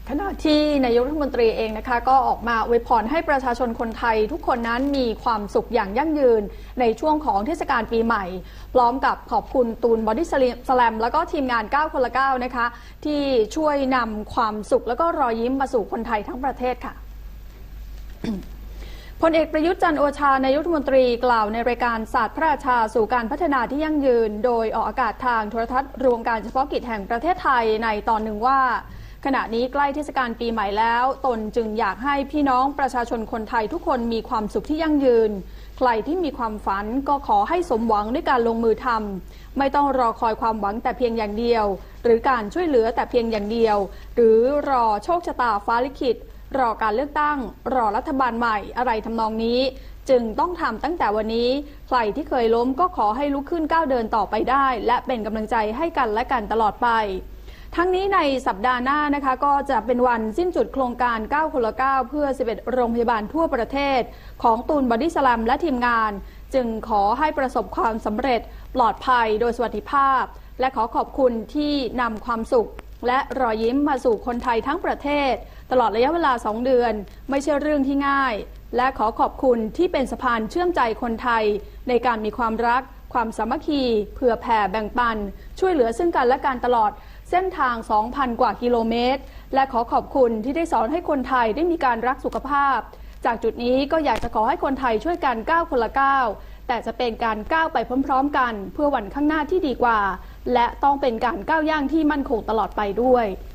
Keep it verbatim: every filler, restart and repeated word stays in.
ขณะที่นายกรัฐมนตรีเองนะคะก็ออกมาอวยพรให้ประชาชนคนไทยทุกคนนั้นมีความสุขอย่างยั่งยืนในช่วงของเทศกาลปีใหม่พร้อมกับขอบคุณตูนบอดี้สแลมแล้วก็ทีมงานเก้าคนละเก้านะคะที่ช่วยนำความสุขแล้วก็รอยยิ้มมาสู่คนไทยทั้งประเทศค่ะ พลเอกประยุทธ์จันทร์โอชานายกรัฐมนตรีกล่าวในรายการศาสตร์พระราชาสู่การพัฒนาที่ยั่งยืนโดยออกอากาศทางโทรทัศน์รวมการเฉพาะกิจแห่งประเทศไทยในตอนหนึ่งว่าขณะนี้ใกล้เทศกาลปีใหม่แล้วตนจึงอยากให้พี่น้องประชาชนคนไทยทุกคนมีความสุขที่ยั่งยืนใครที่มีความฝันก็ขอให้สมหวังด้วยการลงมือทำไม่ต้องรอคอยความหวังแต่เพียงอย่างเดียวหรือการช่วยเหลือแต่เพียงอย่างเดียวหรือรอโชคชะตาฟ้าลิขิตรอการเลือกตั้งรอรัฐบาลใหม่อะไรทำนองนี้จึงต้องทำตั้งแต่วันนี้ใครที่เคยล้มก็ขอให้ลุกขึ้นก้าวเดินต่อไปได้และเป็นกำลังใจให้กันและกันตลอดไปทั้งนี้ในสัปดาห์หน้านะคะก็จะเป็นวันสิ้นสุดโครงการเก้าคนละเก้าเพื่อสิบเอ็ดโรงพยาบาลทั่วประเทศของตูนบอดี้สแลมและทีมงานจึงขอให้ประสบความสำเร็จปลอดภัยโดยสวัสดิภาพและขอขอบคุณที่นำความสุขและรอยยิ้มมาสู่คนไทยทั้งประเทศตลอดระยะเวลาสองเดือนไม่ใช่เรื่องที่ง่ายและขอขอบคุณที่เป็นสะพานเชื่อมใจคนไทยในการมีความรักความสามัคคีเผื่อแผ่แบ่งปันช่วยเหลือซึ่งกันและกันตลอดเส้นทาง สองพัน กว่ากิโลเมตรและขอขอบคุณที่ได้สอนให้คนไทยได้มีการรักสุขภาพจากจุดนี้ก็อยากจะขอให้คนไทยช่วยกันก้าวคนละก้าวแต่จะเป็นการก้าวไปพร้อมๆกันเพื่อวันข้างหน้าที่ดีกว่าและต้องเป็นการก้าวย่างที่มั่นคงตลอดไปด้วย